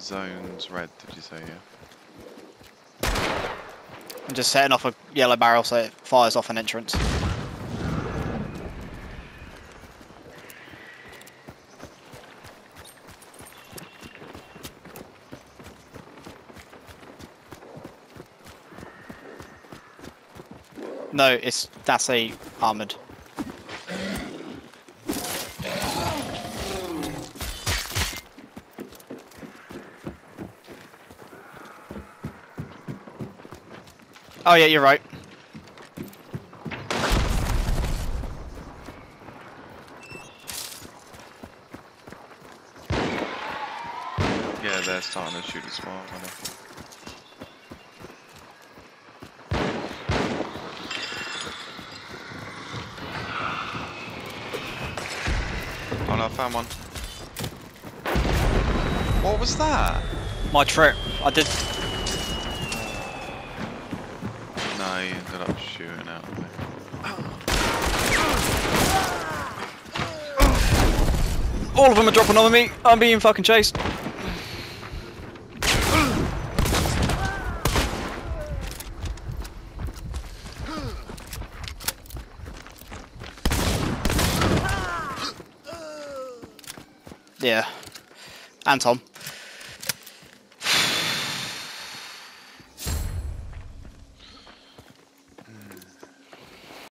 zone's red, did you say, yeah? I'm just setting off a yellow barrel so it fires off an entrance. No, that's a armoured. Oh yeah, you're right. Yeah, they're starting to shoot as well, aren't they? Oh no, I found one. What was that? My trip. I did. No, he ended up shooting out of me. All of them are dropping on me. I'm being fucking chased. Yeah. And Tom.